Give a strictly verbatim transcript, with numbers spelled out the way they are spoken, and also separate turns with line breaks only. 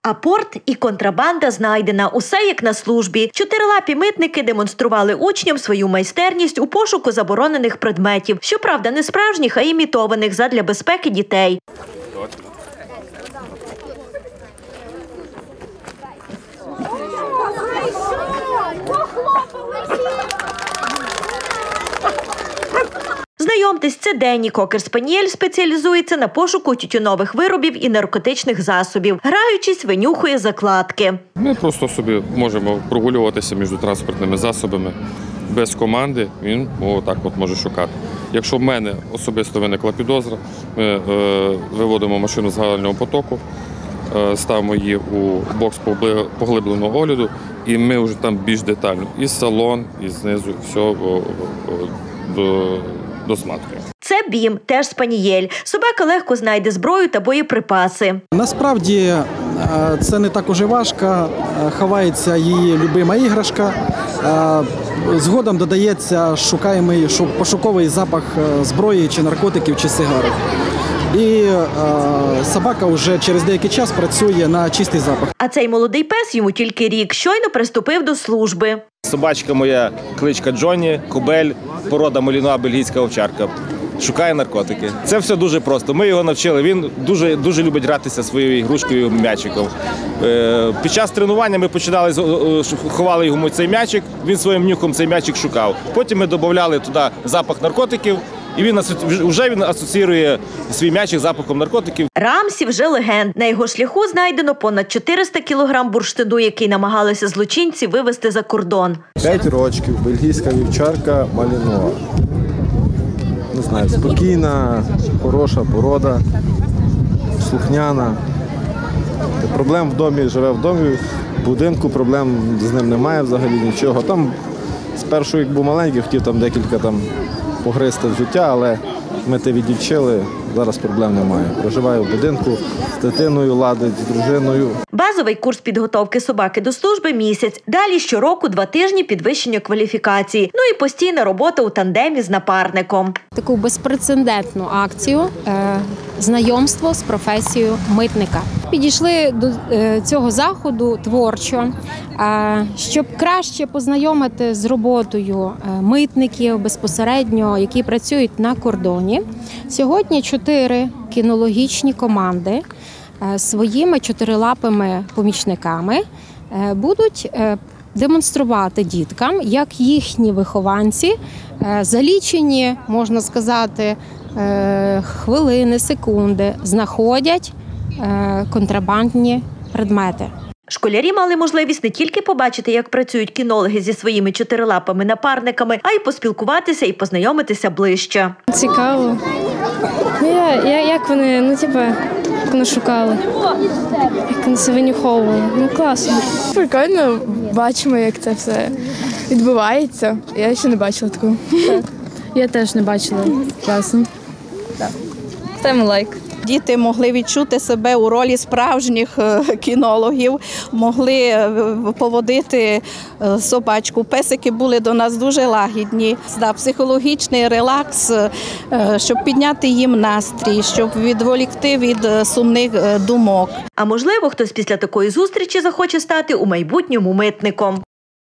Апорт і контрабанда знайдена. Усе як на службі. Чотирилапі митники демонстрували учням свою майстерність у пошуку заборонених предметів. Щоправда, не справжніх, а імітованих задля безпеки дітей. Знайомтесь, це Денні. Кокер-спаніель спеціалізується на пошуку тютюнових виробів і наркотичних засобів. Граючись, винюхує закладки.
Ми просто собі можемо прогулюватися між транспортними засобами. Без команди він отак от може шукати. Якщо в мене особисто виникла підозра, ми е, виводимо машину з загального потоку, е, ставимо її у бокс поглибленого огляду, і ми вже там більш детально. І салон, і знизу, все о, о, до... досматрюємо.
Це Бім, теж спанієль. Собака легко знайде зброю та боєприпаси.
Насправді це не так уже важко. Ховається її любима іграшка. Згодом додається шукаємий пошуковий запах зброї чи наркотиків чи сигарок. І е, собака вже через деякий час працює на чистий запах.
А цей молодий пес, йому тільки рік, щойно приступив до служби.
Собачка моя, кличка Джонні, кобель, порода малінуа, бельгійська овчарка. Шукає наркотики. Це все дуже просто. Ми його навчили. Він дуже, дуже любить гратися своєю ігрушкою, м'ячиком. Е, під час тренування ми починали, ховали йому цей м'ячик, він своїм нюхом цей м'ячик шукав. Потім ми додавали туди запах наркотиків, і він вже він асоціює свій м'ячик з запахом наркотиків.
Рамсі вже легенд. На його шляху знайдено понад чотириста кілограм бурштину, який намагалися злочинці вивезти за кордон.
П'ять років, бельгійська вівчарка малінуа. Не знаю, спокійна, хороша порода, слухняна. Проблем в домі, живе в домі, в будинку проблем з ним немає взагалі нічого. Там спершу, як був маленький, хотів там декілька там погризти взуття, але ми те відівчили, зараз проблем немає. Проживаю в будинку, з дитиною ладить, з дружиною.
Базовий курс підготовки собаки до служби – місяць. Далі щороку два тижні підвищення кваліфікації. Ну і постійна робота у тандемі з напарником.
Таку безпрецедентну акцію е, – знайомство з професією митника. Підійшли до е, цього заходу творчо, е, щоб краще познайомити з роботою е, митників безпосередньо, які працюють на кордоні. Сьогодні чотири кінологічні команди е, своїми чотирилапими помічниками е, будуть е, демонструвати діткам, як їхні вихованці за лічені, можна сказати, хвилини, секунди знаходять контрабандні предмети.
Школярі мали можливість не тільки побачити, як працюють кінологи зі своїми чотирилапими напарниками, а й поспілкуватися і познайомитися ближче.
Цікаво. Я, я, як вони, ну, типа, як вони шукали, як вони себе винюховували. Ну, класно.
Прикольно, бачимо, як це все відбувається. Я ще не бачила такого.
Так. Я теж не бачила. Класно.
Так. Ставимо лайк.
Діти могли відчути себе у ролі справжніх кінологів, могли поводити собачку. Песики були до нас дуже лагідні. Да, психологічний релакс, щоб підняти їм настрій, щоб відволікти від сумних думок.
А можливо, хтось після такої зустрічі захоче стати у майбутньому митником.